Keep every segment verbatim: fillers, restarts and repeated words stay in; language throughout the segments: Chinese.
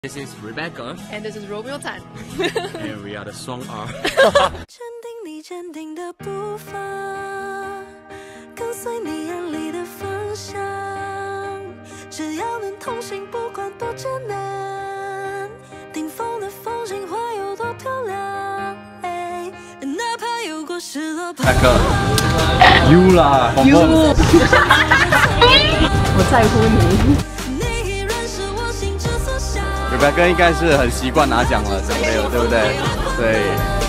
This is Rebecca. And this is Romeo Tan. And we are the Song R. 坚定你坚定的步伐，跟随你眼里的方向，只要能同行，不管多艰难，顶峰的风景会有多漂亮，哎，哪怕有过失落彷徨。 You 啦 You 我在乎你。 Rebecca 应该是很习惯拿奖了，奖杯了，对不对？对。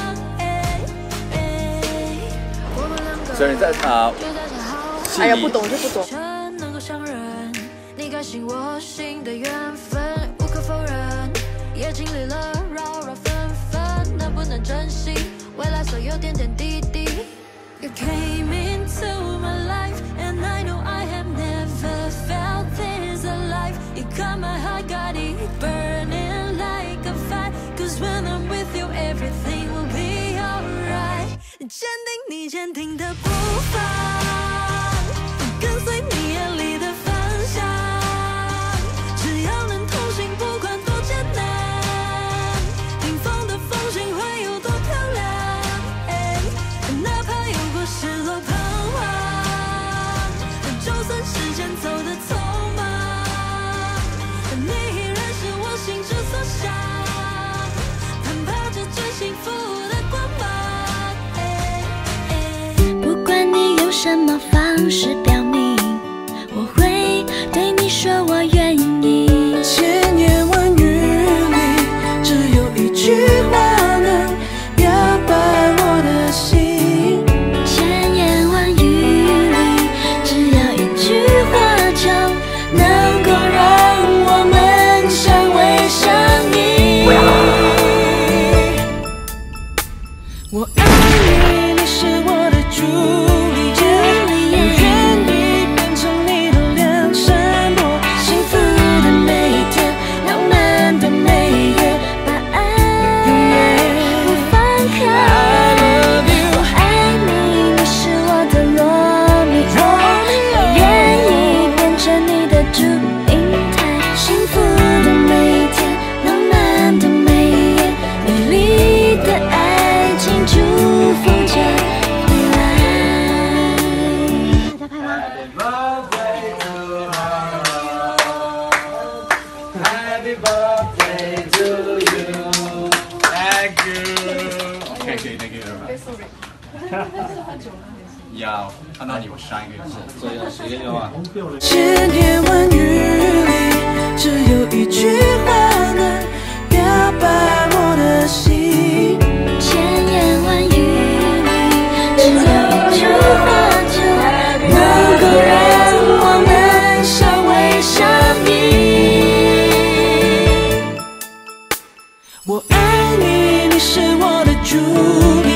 所以你在啊， 哎呀，不懂就不懂。 能够相认，你该信我心的缘分无可否认，也经历了扰扰纷纷，能不能珍惜未来所有点点滴滴 ？You came into my life and I know I have never felt this alive. You got my heart, got it burning like a fire. Cause when I'm with you, everything will be alright. 坚定你坚定的步伐，跟随你眼里的方向，只要能同行，不管多艰难，顶峰的风景会有多漂亮，哎，哪怕有过失落彷徨，就算时间走得匆忙，你依然是我心之所向，攀爬着最幸福的光芒。不管你用什么方式表明，我会对你说我愿意。千言万语里，只有一句话能表白我的心。千言万语里，只要一句话就能够让我们相偎相依。我爱你，你是我的主力，我愿意变成你的梁山伯，幸福的每一天，浪漫的每夜，把爱永远不放开。I love you， 我爱你，你是我的罗密欧，我愿意变成你的祝英台，幸福的每一天，浪漫的每夜，美丽的爱情祝福着未来。大家拍吗？ Happy birthday to you. Thank you. OK， 可以 ，Thank you very much。要看到你，我上一个字，所以要十个愿望。 千言万语里，只有一句话能表白我的心。千言万语里，只有一句话就能够让我们相偎相依。我爱你，你是我的主。